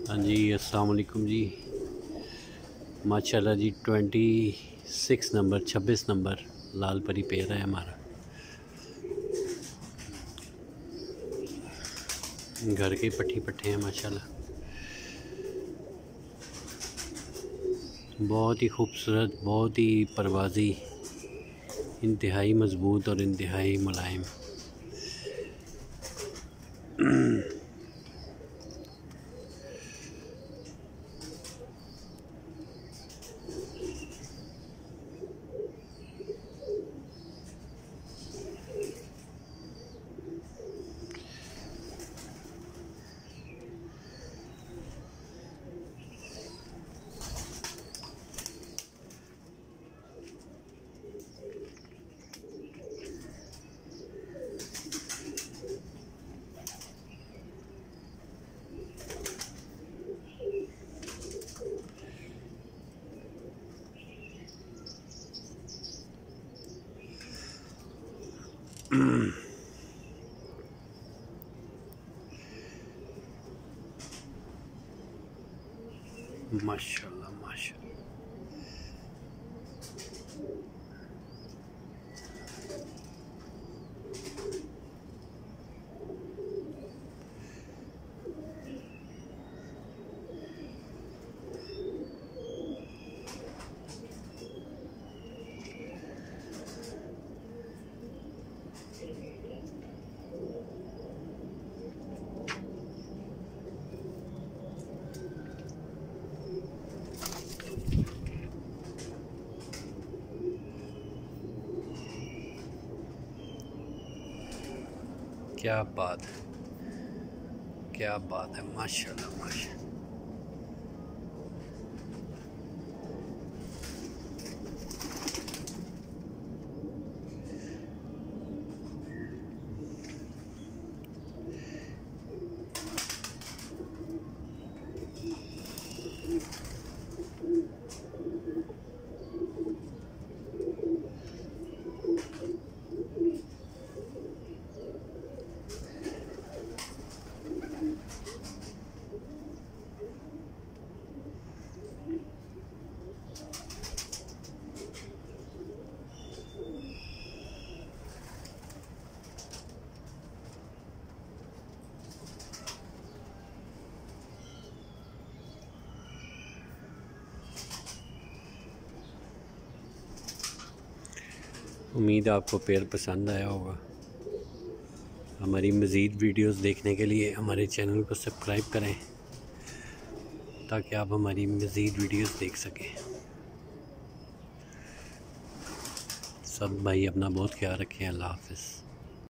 हाँ जी, अस्सलाम वालेकुम जी। माशाल्लाह जी 26 नंबर 26 नंबर लाल परी पेड़ है हमारा। घर के पट्टी पट्टे हैं माशाल्लाह। बहुत ही खूबसूरत, बहुत ही परवाज़ी, इंतहाई मज़बूत और इंतहाई मुलायम। माशाल्लाह माशाल्लाह। क्या बात है, क्या बात है, माशाल्लाह माशाल्लाह। उम्मीद आपको पेड़ पसंद आया होगा। हमारी मज़ीद वीडियोस देखने के लिए हमारे चैनल को सब्सक्राइब करें ताकि आप हमारी मज़ीद वीडियोस देख सकें। सब भाई अपना बहुत ख्याल रखें। अल्लाह हाफ़िज़।